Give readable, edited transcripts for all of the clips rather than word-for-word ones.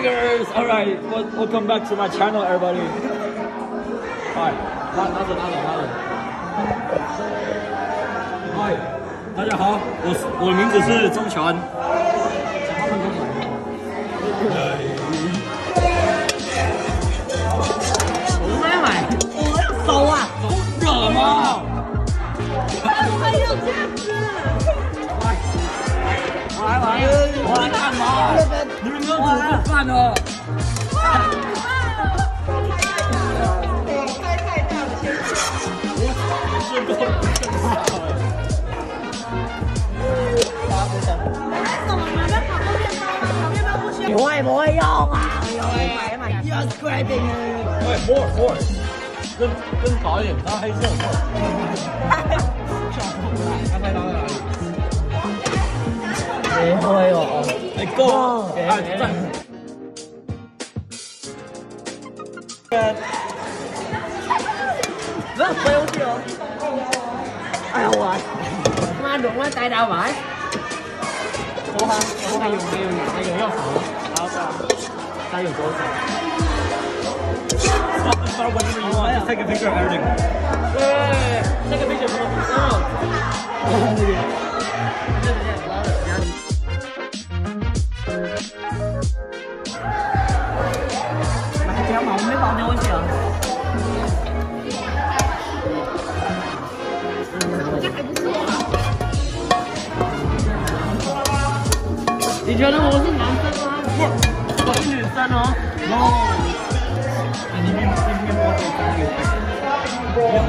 fingers. All right, welcome back to my channel, everybody. Hi， 拿着。Hi， 大家好，我的名字是钟权。我买，我手啊，热吗？还有这样子。我来干嘛？你们没有煮过饭呢？开太大了，先是够不会用啊！買啊嘛 ，You're scraping 喂 ，more， 跟導演他黑色。他拍到哪里？你開喎，你高，真。不用去哦。哎呀我，媽用啦，帶到埋。好用，你用好的，再用多少 ？Start whenever you want. Just take a picture of everything. Wait. Take a picture of everything. 不要嘛，我没保证我去啊。这还不错。你觉得我是男生吗？不，我是女生哦。哦。你面膜可以加一个。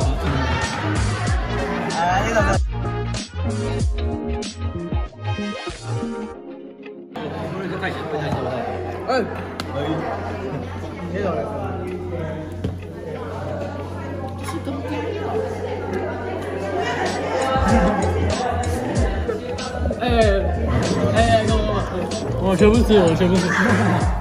哎，那个。不是太咸，太咸了。哎，可以。这种。是冬天了。哎，我全部吃。